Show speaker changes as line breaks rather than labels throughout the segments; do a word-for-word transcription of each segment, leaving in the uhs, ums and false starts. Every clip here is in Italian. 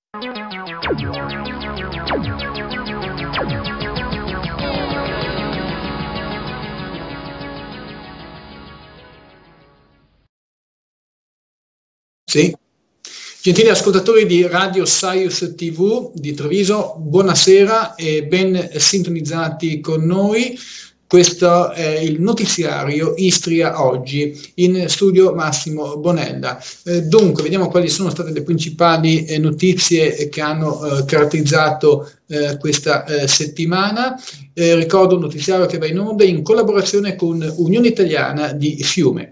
Sì. Gentili ascoltatori di Radio Saius tivù di Treviso, buonasera e ben sintonizzati con noi. Questo è il notiziario Istria Oggi, in studio Massimo Bonella. Eh, dunque, vediamo quali sono state le principali eh, notizie che hanno eh, caratterizzato eh, questa eh, settimana. Eh, ricordo un notiziario che va in onda in collaborazione con Unione Italiana di Fiume.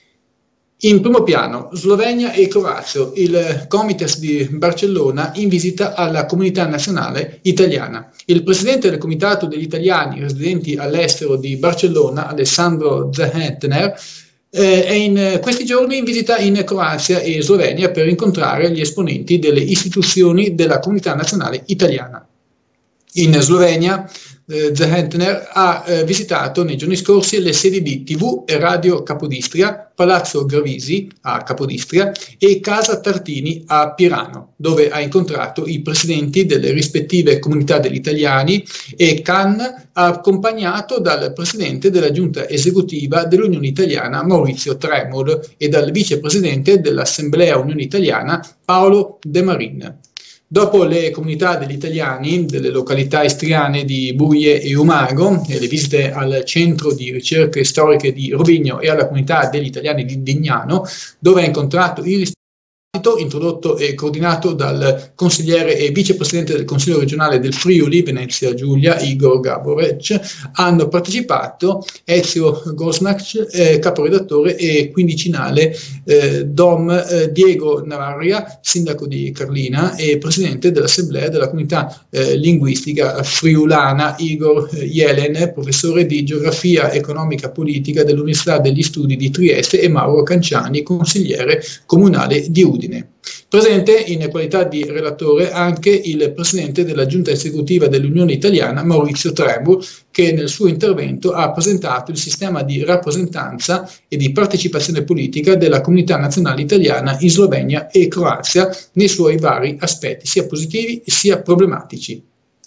In primo piano, Slovenia e Croazia, il Comites di Barcellona in visita alla comunità nazionale italiana. Il presidente del Comitato degli Italiani residenti all'estero di Barcellona, Alessandro Zahetner, eh, è in questi giorni in visita in Croazia e Slovenia per incontrare gli esponenti delle istituzioni della comunità nazionale italiana. In Slovenia, eh, Zahetner ha eh, visitato nei giorni scorsi le sedi di tivù e Radio Capodistria, Palazzo Gravisi a Capodistria e Casa Tartini a Pirano, dove ha incontrato i presidenti delle rispettive comunità degli italiani e Cannes, accompagnato dal presidente della giunta esecutiva dell'Unione Italiana Maurizio Tremol e dal vicepresidente dell'Assemblea Unione Italiana Paolo De Marin. Dopo le comunità degli italiani delle località istriane di Buie e Umago e le visite al centro di ricerche storiche di Rovigno e alla comunità degli italiani di Dignano, dove ha incontrato il introdotto e coordinato dal consigliere e vicepresidente del Consiglio regionale del Friuli, Venezia Giulia, Igor Gaborec, hanno partecipato Ezio Gosnac, eh, caporedattore, e quindicinale eh, Dom eh, Diego Navarria, sindaco di Carlina e presidente dell'Assemblea della comunità eh, linguistica friulana, Igor eh, Jelen, professore di geografia economica politica dell'Università degli Studi di Trieste, e Mauro Canciani, consigliere comunale di Udine. Presente in qualità di relatore anche il presidente della giunta esecutiva dell'Unione Italiana Maurizio Tremol, che nel suo intervento ha presentato il sistema di rappresentanza e di partecipazione politica della comunità nazionale italiana in Slovenia e Croazia nei suoi vari aspetti, sia positivi sia problematici.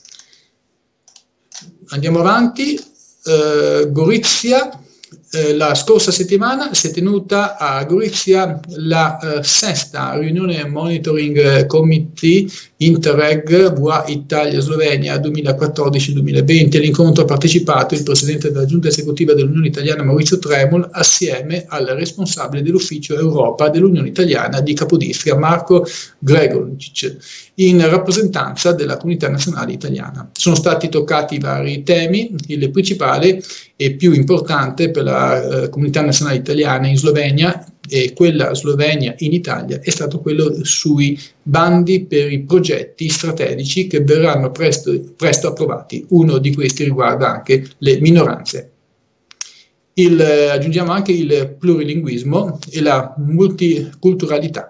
Andiamo avanti. Uh, Gorizia. La scorsa settimana si è tenuta a Gorizia la eh, sesta riunione Monitoring Committee Interreg V A Italia-Slovenia duemilaquattordici duemilaventi. All'incontro ha partecipato il presidente della giunta esecutiva dell'Unione Italiana Maurizio Tremol assieme al responsabile dell'ufficio Europa dell'Unione Italiana di Capodistria Marco Gregorcic, in rappresentanza della comunità nazionale italiana. Sono stati toccati vari temi. Il principale e più importante per la uh, comunità nazionale italiana in Slovenia e quella slovenia in Italia è stato quello sui bandi per i progetti strategici che verranno presto, presto approvati. Uno di questi riguarda anche le minoranze. Il, eh, aggiungiamo anche il plurilinguismo e la multiculturalità.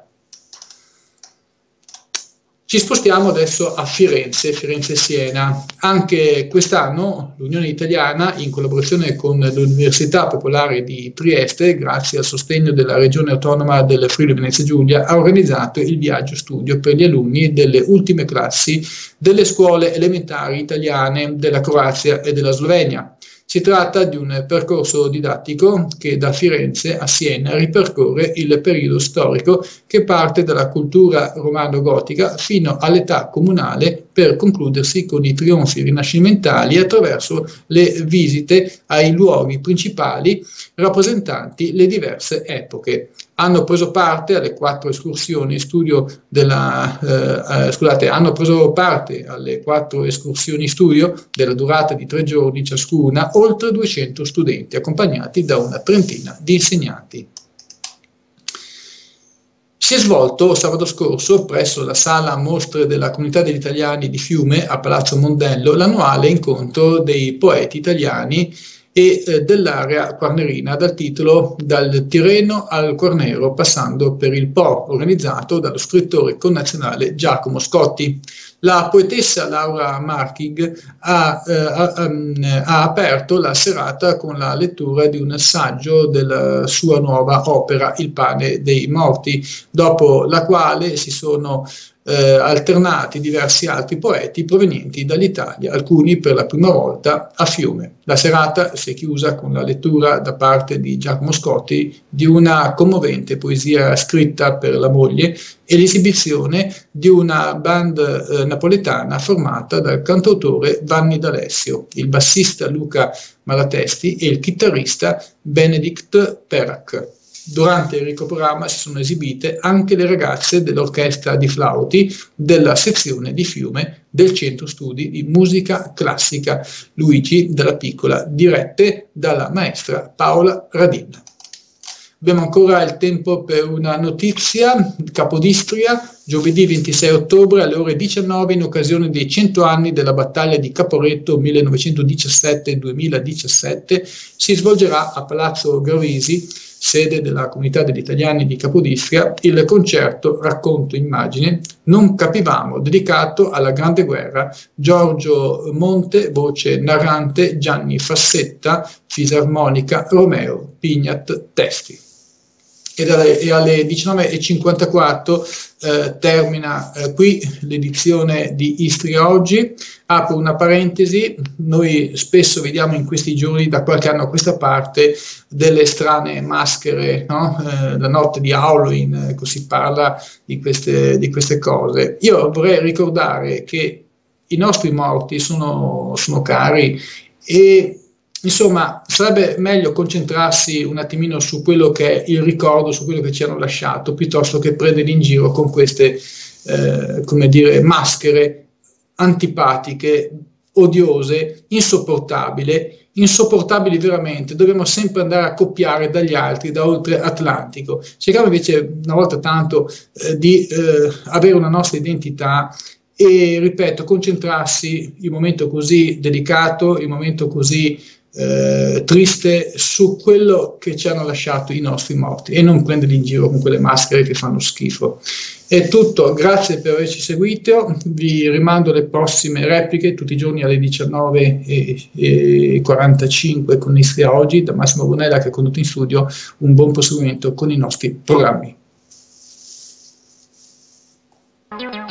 Ci spostiamo adesso a Firenze, Firenze-Siena. Anche quest'anno l'Unione Italiana, in collaborazione con l'Università Popolare di Trieste, grazie al sostegno della Regione Autonoma del Friuli Venezia Giulia, ha organizzato il viaggio studio per gli alunni delle ultime classi delle scuole elementari italiane della Croazia e della Slovenia. Si tratta di un percorso didattico che da Firenze a Siena ripercorre il periodo storico che parte dalla cultura romano-gotica fino all'età comunale, per concludersi con i trionfi rinascimentali attraverso le visite ai luoghi principali rappresentanti le diverse epoche. Hanno preso parte alle quattro escursioni studio della eh, scusate, hanno preso parte alle quattro escursioni studio della durata di tre giorni ciascuna oltre duecento studenti, accompagnati da una trentina di insegnanti. Si è svolto sabato scorso presso la sala mostre della comunità degli italiani di Fiume a Palazzo Mondello l'annuale incontro dei poeti italiani e eh, dell'area quarnerina dal titolo Dal Tirreno al Quarnero passando per il Po, organizzato dallo scrittore connazionale Giacomo Scotti. La poetessa Laura Marchig ha, eh, ha, ha aperto la serata con la lettura di un saggio della sua nuova opera Il pane dei morti, dopo la quale si sono eh, alternati diversi altri poeti provenienti dall'Italia, alcuni per la prima volta a Fiume. La serata si è chiusa con la lettura da parte di Giacomo Scotti di una commovente poesia scritta per la moglie e l'esibizione di una band eh, napoletana formata dal cantautore Vanni D'Alessio, il bassista Luca Malatesti e il chitarrista Benedict Perac. Durante il ricoprogramma si sono esibite anche le ragazze dell'orchestra di flauti della sezione di Fiume del Centro Studi di Musica Classica Luigi della Piccola, dirette dalla maestra Paola Radin. Abbiamo ancora il tempo per una notizia. Capodistria, giovedì ventisei ottobre alle ore diciannove, in occasione dei cento anni della battaglia di Caporetto millenovecentodiciassette duemiladiciassette, si svolgerà a Palazzo Gravisi, sede della Comunità degli Italiani di Capodistria, il concerto Racconto Immagine Non capivamo, dedicato alla Grande Guerra. Giorgio Monte, voce narrante, Gianni Fassetta, fisarmonica, Romeo Pignat, testi. E, dalle, e alle diciannove e cinquantaquattro eh, termina eh, qui l'edizione di Istria Oggi. Apro una parentesi: noi spesso vediamo in questi giorni, da qualche anno a questa parte, delle strane maschere, no? eh, la notte di Halloween, ecco, si parla di queste, di queste cose. Io vorrei ricordare che i nostri morti sono, sono cari e insomma, sarebbe meglio concentrarsi un attimino su quello che è il ricordo, su quello che ci hanno lasciato, piuttosto che prendere in giro con queste, eh, come dire, maschere antipatiche, odiose, insopportabili, insopportabili veramente. Dobbiamo sempre andare a copiare dagli altri, da oltre Atlantico. Cerchiamo invece, una volta tanto, eh, di eh, avere una nostra identità e, ripeto, concentrarsi in un momento così delicato, in un momento così Eh, triste, su quello che ci hanno lasciato i nostri morti e non prenderli in giro con quelle maschere che fanno schifo. È tutto, grazie per averci seguito, vi rimando alle prossime repliche tutti i giorni alle diciannove e quarantacinque con Istria Oggi. Da Massimo Bonella, che ha condotto in studio, un buon proseguimento con i nostri programmi.